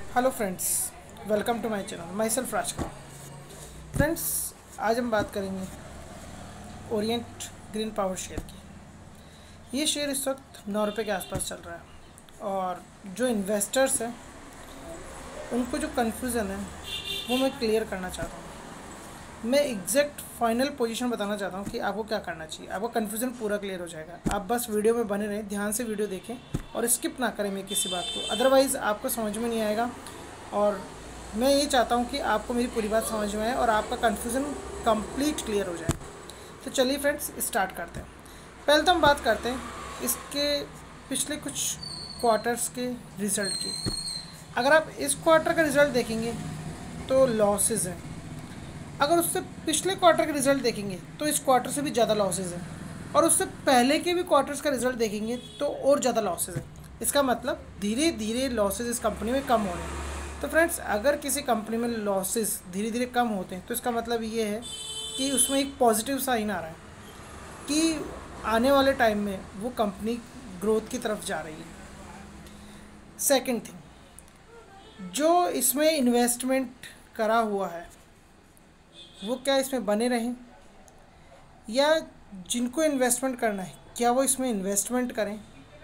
Hello friends, welcome to my channel. Myself Rajkar. Friends, आज हम बात करेंगे ओरिएंट ग्रीन पावर शेयर की। ये शेयर इस वक्त 9 रुपये के आसपास चल रहा है और जो इन्वेस्टर्स हैं उनको जो कन्फ्यूज़न है वो मैं क्लियर करना चाहता हूँ। मैं एग्जैक्ट फाइनल पोजीशन बताना चाहता हूँ कि आपको क्या करना चाहिए। आपका कन्फ्यूज़न पूरा क्लियर हो जाएगा। आप बस वीडियो में बने रहें, ध्यान से वीडियो देखें और स्किप ना करें मैं किसी बात को, अदरवाइज़ आपको समझ में नहीं आएगा। और मैं ये चाहता हूँ कि आपको मेरी पूरी बात समझ में आए और आपका कन्फ्यूज़न कंप्लीट क्लियर हो जाए। तो चलिए फ्रेंड्स, स्टार्ट करते हैं। पहले तो हम बात करते हैं इसके पिछले कुछ क्वार्टर्स के रिज़ल्ट की। अगर आप इस क्वार्टर का रिज़ल्ट देखेंगे तो लॉसेस हैं। अगर उससे पिछले क्वार्टर के रिज़ल्ट देखेंगे तो इस क्वार्टर से भी ज़्यादा लॉसेस हैं, और उससे पहले के भी क्वार्टर्स का रिज़ल्ट देखेंगे तो और ज़्यादा लॉसेस हैं। इसका मतलब धीरे धीरे लॉसेस इस कंपनी में कम हो रहे हैं। तो फ्रेंड्स, अगर किसी कंपनी में लॉसेस धीरे धीरे कम होते हैं तो इसका मतलब ये है कि उसमें एक पॉजिटिव साइन आ रहा है कि आने वाले टाइम में वो कंपनी ग्रोथ की तरफ जा रही है। सेकेंड थिंग, जो इसमें इन्वेस्टमेंट करा हुआ है वो क्या इसमें बने रहें, या जिनको इन्वेस्टमेंट करना है क्या वो इसमें इन्वेस्टमेंट करें,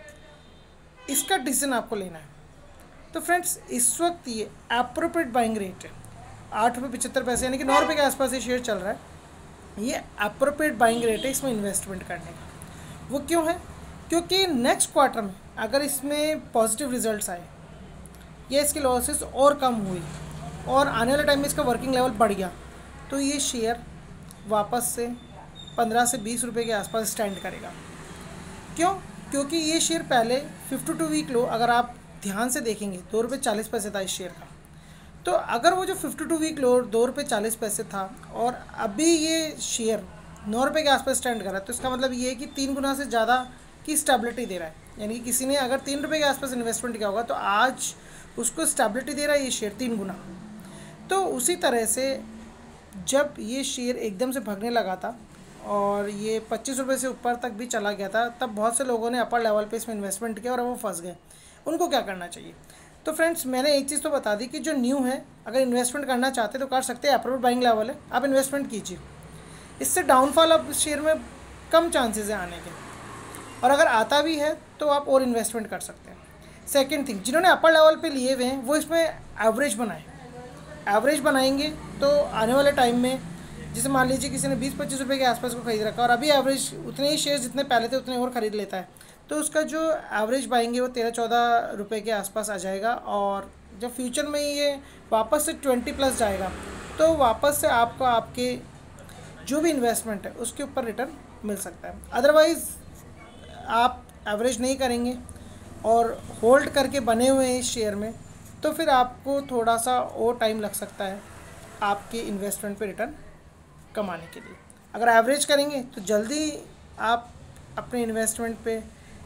इसका डिसीजन आपको लेना है। तो फ्रेंड्स, इस वक्त ये एप्रोप्रिएट बाइंग रेट है 8.75 यानी कि 9 रुपये के आसपास ये शेयर चल रहा है। ये एप्रोप्रिएट बाइंग रेट है इसमें इन्वेस्टमेंट करने का। वो क्यों है? क्योंकि नेक्स्ट क्वार्टर में अगर इसमें पॉजिटिव रिजल्ट्स आए या इसके लॉसेस और कम हुई और आने वाले टाइम में इसका वर्किंग लेवल बढ़ गया तो ये शेयर वापस से 15 से 20 रुपये के आसपास स्टैंड करेगा। क्यों? क्योंकि ये शेयर पहले 52 वीक लो अगर आप ध्यान से देखेंगे 2.40 रुपये था इस शेयर का। तो अगर वो जो 52 वीक लो 2.40 रुपये था और अभी ये शेयर 9 रुपये के आसपास स्टैंड कर रहा है, तो इसका मतलब ये है कि 3 गुना से ज़्यादा की स्टेबिलिटी दे रहा है। यानी कि किसी ने अगर 3 रुपये के आसपास इन्वेस्टमेंट किया होगा तो आज उसको स्टेबिलिटी दे रहा है ये शेयर 3 गुना। तो उसी तरह से जब ये शेयर एकदम से भागने लगा था और ये 25 रुपये से ऊपर तक भी चला गया था, तब बहुत से लोगों ने अपर लेवल पे इसमें इन्वेस्टमेंट किया और अब वो फंस गए। उनको क्या करना चाहिए? तो फ्रेंड्स, मैंने एक चीज़ तो बता दी कि जो न्यू है अगर इन्वेस्टमेंट करना चाहते तो कर सकते हैं। अप्रूव्ड बाइंग लेवल है, आप इन्वेस्टमेंट कीजिए। इससे डाउनफॉल अब शेयर में कम चांसेस हैं आने के, और अगर आता भी है तो आप और इन्वेस्टमेंट कर सकते हैं। सेकेंड थिंग, जिन्होंने अपर लेवल पे लिए हुए हैं वो इसमें एवरेज बनाएं। एवरेज बनाएंगे तो आने वाले टाइम में, जैसे मान लीजिए किसी ने 20-25 रुपये के आसपास को खरीद रखा और अभी एवरेज उतने ही शेयर जितने पहले थे उतने और ख़रीद लेता है, तो उसका जो एवरेज पाएंगे वो 13-14 रुपये के आसपास आ जाएगा। और जब फ्यूचर में ये वापस से 20+ जाएगा तो वापस से आपको आपके जो भी इन्वेस्टमेंट है उसके ऊपर रिटर्न मिल सकता है। अदरवाइज़ आप एवरेज नहीं करेंगे और होल्ड करके बने हुए हैं इस शेयर में, तो फिर आपको थोड़ा सा और टाइम लग सकता है आपके इन्वेस्टमेंट पे रिटर्न कमाने के लिए। अगर एवरेज करेंगे तो जल्दी आप अपने इन्वेस्टमेंट पे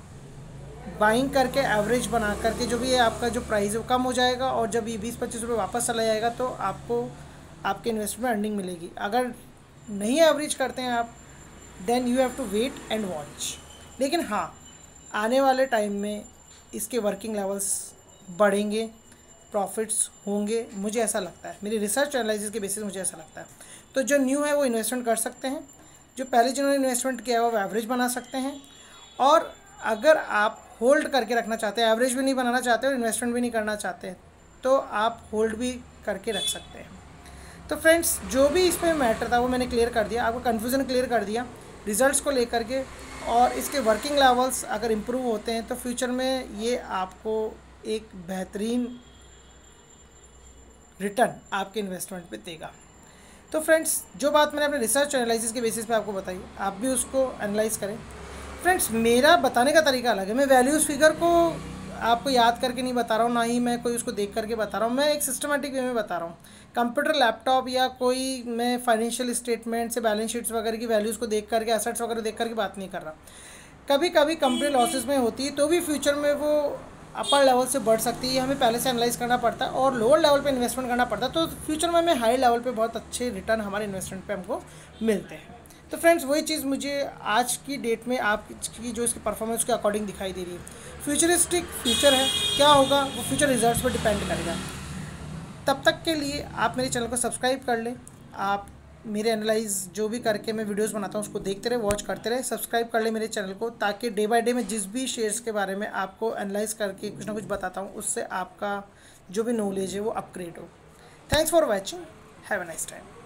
बाइंग करके एवरेज बना करके जो भी है आपका जो प्राइस है वो कम हो जाएगा, और जब ये 20-25 रुपये वापस चला जाएगा तो आपको आपके इन्वेस्टमेंट में अर्निंग मिलेगी। अगर नहीं एवरेज करते हैं आप, then you have to wait and watch. लेकिन हाँ, आने वाले टाइम में इसके वर्किंग लेवल्स बढ़ेंगे, प्रॉफिट्स होंगे, मुझे ऐसा लगता है। मेरी रिसर्च एनालिसिस के बेसिस मुझे ऐसा लगता है। तो जो न्यू है वो इन्वेस्टमेंट कर सकते हैं, जो पहले जिन्होंने इन्वेस्टमेंट किया है वो एवरेज बना सकते हैं, और अगर आप होल्ड करके रखना चाहते हैं, एवरेज भी नहीं बनाना चाहते और इन्वेस्टमेंट भी नहीं करना चाहते, तो आप होल्ड भी करके रख सकते हैं। तो फ्रेंड्स, जो भी इसमें मैटर था वो मैंने क्लियर कर दिया, आपको कन्फ्यूज़न क्लियर कर दिया रिजल्ट्स को लेकर के। और इसके वर्किंग लेवल्स अगर इम्प्रूव होते हैं तो फ्यूचर में ये आपको एक बेहतरीन रिटर्न आपके इन्वेस्टमेंट पे देगा। तो फ्रेंड्स, जो बात मैंने अपने रिसर्च एनालिसिस के बेसिस पे आपको बताई, आप भी उसको एनालाइज करें। फ्रेंड्स, मेरा बताने का तरीका अलग है। मैं वैल्यूज़ फिगर को आपको याद करके नहीं बता रहा हूँ, ना ही मैं कोई उसको देख करके बता रहा हूँ। मैं एक सिस्टमेटिक वे में बता रहा हूँ। कंप्यूटर, लैपटॉप या कोई मैं फाइनेंशियल स्टेटमेंट से बैलेंस शीट्स वगैरह की वैल्यूज़ को देख करके, एसेट्स वगैरह देख करके बात नहीं कर रहा। कभी कभी कंपनी लॉसेस में होती है तो भी फ्यूचर में वो अपर लेवल से बढ़ सकती है, हमें पहले से एनालाइज करना पड़ता है और लोअर लेवल पे इन्वेस्टमेंट करना पड़ता है। तो फ्यूचर में हमें हाई लेवल पे बहुत अच्छे रिटर्न हमारे इन्वेस्टमेंट पे हमको मिलते हैं। तो फ्रेंड्स, वही चीज़ मुझे आज की डेट में आपकी जो इसकी परफॉर्मेंस के अकॉर्डिंग दिखाई दे रही है। फ्यूचरिस्टिक फ्यूचर है, क्या होगा वो फ्यूचर रिजल्ट्स पर डिपेंड करेगा। तब तक के लिए आप मेरे चैनल को सब्सक्राइब कर लें। आप मेरे एनालाइज जो भी करके मैं वीडियोस बनाता हूँ उसको देखते रहे, वॉच करते रहे, सब्सक्राइब कर ले मेरे चैनल को, ताकि डे बाय डे मैं जिस भी शेयर्स के बारे में आपको एनालाइज करके कुछ ना कुछ बताता हूँ उससे आपका जो भी नॉलेज है वो अपग्रेड हो। Thanks for watching, have a nice time.